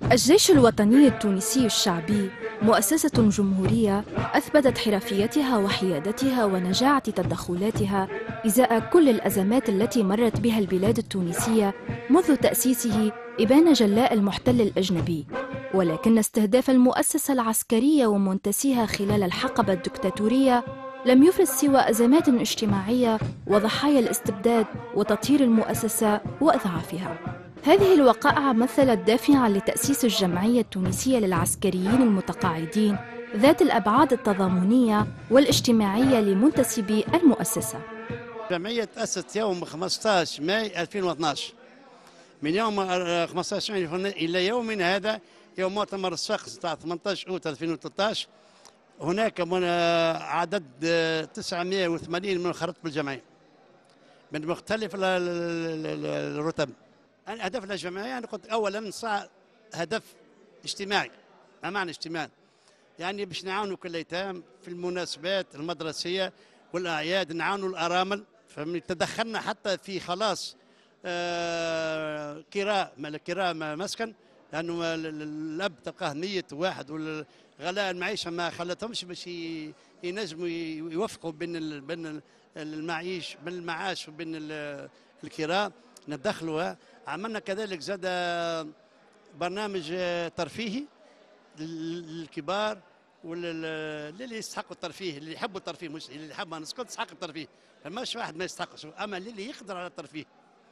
الجيش الوطني التونسي الشعبي مؤسسة جمهورية أثبتت حرفيتها وحيادتها ونجاعة تدخلاتها إزاء كل الأزمات التي مرت بها البلاد التونسية منذ تأسيسه إبان جلاء المحتل الأجنبي. ولكن استهداف المؤسسة العسكرية ومنتسيها خلال الحقبة الدكتاتورية لم يفرز سوى أزمات اجتماعية وضحايا الاستبداد وتطهير المؤسسة وإضعافها. هذه الوقائع مثلت دافعاً لتأسيس الجمعية التونسية للعسكريين المتقاعدين ذات الأبعاد التضامنية والاجتماعية لمنتسبي المؤسسة. الجمعية تأسست يوم 15 ماي 2012. من يوم 15 ماي إلى يومنا هذا، يوم مؤتمر الصفاقس تاع 18 أوت 2013، هناك عدد 980 من خرط بالجمعية من مختلف الرتب. هدف الجمعية أنا قلت أولا هدف اجتماعي. ما معنى اجتماعي؟ يعني باش نعاونوا كل الأيتام في المناسبات المدرسية والأعياد، نعاونوا الأرامل. تدخلنا حتى في خلاص كراء مسكن، لأنه الأب تلقاه ميت واحد والغلاء المعيشة ما خلتهمش باش ينجموا يوفقوا بين المعيش، بين المعاش وبين الكراء ندخلوها. عملنا كذلك زاد برنامج ترفيهي للكبار واللي يستحقوا الترفيه، اللي يحبوا الترفيه، مش اللي يحب نسكت يستحق الترفيه، ماش واحد ما يستحقش، اما اللي يقدر على الترفيه.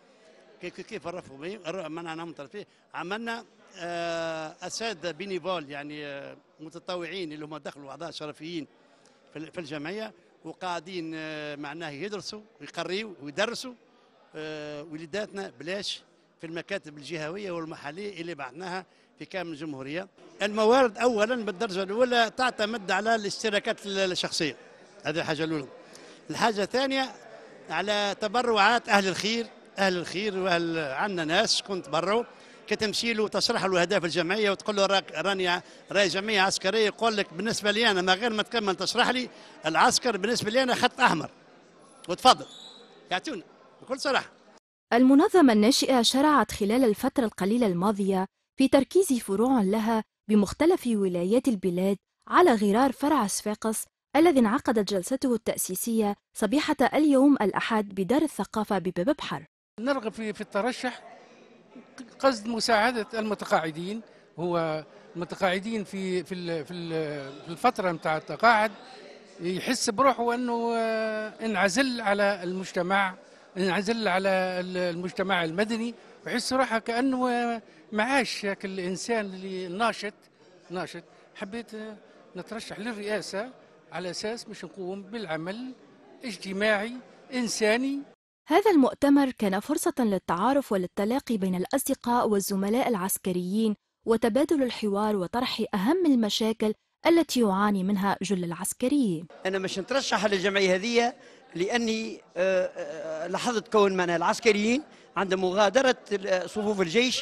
كيف الرفق منعنا من الترفيه. عملنا اساتذه بينيفول، يعني متطوعين اللي هم دخلوا اعضاء شرفيين في الجمعيه وقاعدين معناه يدرسوا ويقريوا ويدرسوا وليداتنا بلاش في المكاتب الجهويه والمحليه اللي بعثناها في كامل الجمهوريه. الموارد اولا بالدرجه الاولى تعتمد على الاشتراكات الشخصيه، هذه الحاجه الاولى. الحاجه الثانيه على تبرعات اهل الخير. عندنا ناس كنت تبرعوا، كتمشي له تشرح له اهداف الجمعيه وتقول له راي جمعيه عسكريه، يقول لك بالنسبه لي انا ما غير ما تكمل تشرح لي العسكر بالنسبه لي انا خط احمر، وتفضل يعطونا بكل صراحه. المنظمة الناشئة شرعت خلال الفترة القليلة الماضية في تركيز فروع لها بمختلف ولايات البلاد على غرار فرع صفاقس الذي انعقدت جلسته التأسيسية صبيحة اليوم الأحد بدار الثقافة بباب بحر. نرغب في الترشح قصد مساعدة المتقاعدين. هو المتقاعدين في الفترة متاع التقاعد يحس بروحه أنه انعزل على المجتمع، انعزل على المجتمع المدني، ويحس روحه كأنه معاش الإنسان اللي ناشط. حبيت نترشح للرئاسة على أساس باش نقوم بالعمل اجتماعي إنساني. هذا المؤتمر كان فرصة للتعارف والتلاقي بين الأصدقاء والزملاء العسكريين وتبادل الحوار وطرح أهم المشاكل التي يعاني منها جل العسكريين. أنا مش نترشح للجمعية هذه لأني لاحظت كون معنا العسكريين عند مغادرة صفوف الجيش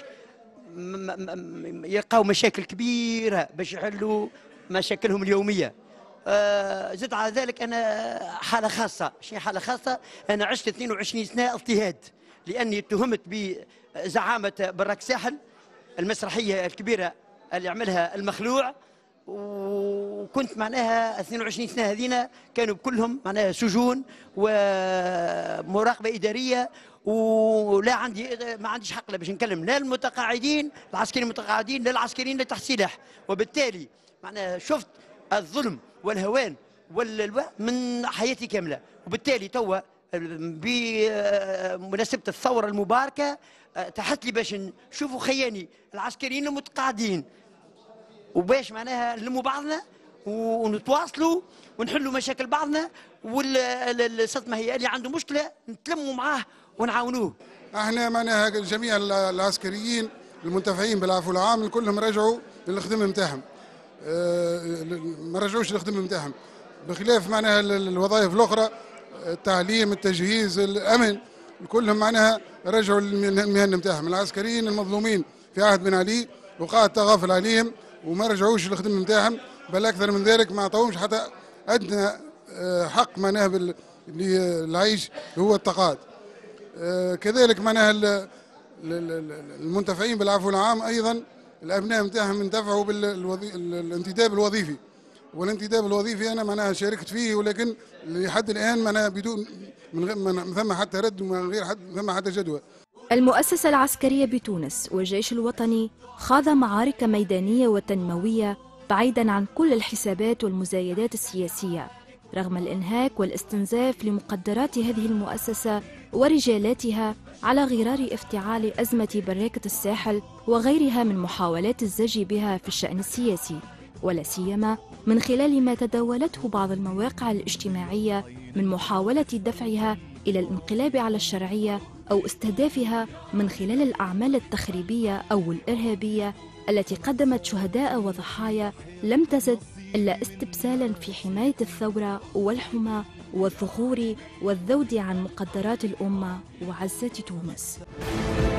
يلقاو مشاكل كبيرة باش يحلوا مشاكلهم اليومية. زد على ذلك أنا حالة خاصة. شنو حالة خاصة؟ أنا عشت 22 سنة اضطهاد، لأني اتهمت بزعامة براك ساحل، المسرحية الكبيرة اللي عملها المخلوع، وكنت معناها 22 سنة هذينا كانوا كلهم معناها سجون ومراقبة إدارية، ولا ما عنديش حق باش نكلم لا المتقاعدين العسكريين المتقاعدين لا العسكريين اللي تحت سلاح. وبالتالي معناها شفت الظلم والهوان من حياتي كاملة. وبالتالي توا بمناسبة الثورة المباركة تحت لي باش نشوفوا خياني العسكريين المتقاعدين، وباش معناها نلموا بعضنا ونتواصلوا ونحلوا مشاكل بعضنا، والصدمة هي اللي عنده مشكلة نتلموا معاه ونعاونوه. احنا معناها جميع العسكريين المنتفعين بالعفو العام كلهم رجعوا للخدمة نتاعهم، ما رجعوش للخدمة نتاعهم، بخلاف معناها الوظائف الأخرى، التعليم، التجهيز، الأمن، كلهم معناها رجعوا للمهن نتاعهم. العسكريين المظلومين في عهد بن علي وقع التغافل عليهم وما رجعوش للخدمة نتاعهم، بل أكثر من ذلك ما عطاهمش حتى أدنى حق معناها للعيش هو التقاعد. كذلك معناها المنتفعين بالعفو العام أيضا الابناء نتاعهم ينتفعوا بالانتداب الوظيفي. والانتداب الوظيفي انا معناها شاركت فيه، ولكن لحد الان معناها بدون من ثم حتى رد ومن غير ثم حتى جدوى. المؤسسة العسكرية بتونس والجيش الوطني خاض معارك ميدانية وتنموية بعيداً عن كل الحسابات والمزايدات السياسية، رغم الإنهاك والاستنزاف لمقدرات هذه المؤسسة ورجالاتها على غرار افتعال أزمة بركة الساحل وغيرها من محاولات الزج بها في الشأن السياسي، ولا سيما من خلال ما تداولته بعض المواقع الاجتماعية من محاولة دفعها إلى الانقلاب على الشرعية أو استهدافها من خلال الأعمال التخريبية أو الإرهابية التي قدمت شهداء وضحايا لم تزد إلا استبسالاً في حماية الثورة والحمى والثغور والذود عن مقدرات الأمة وعزة تونس.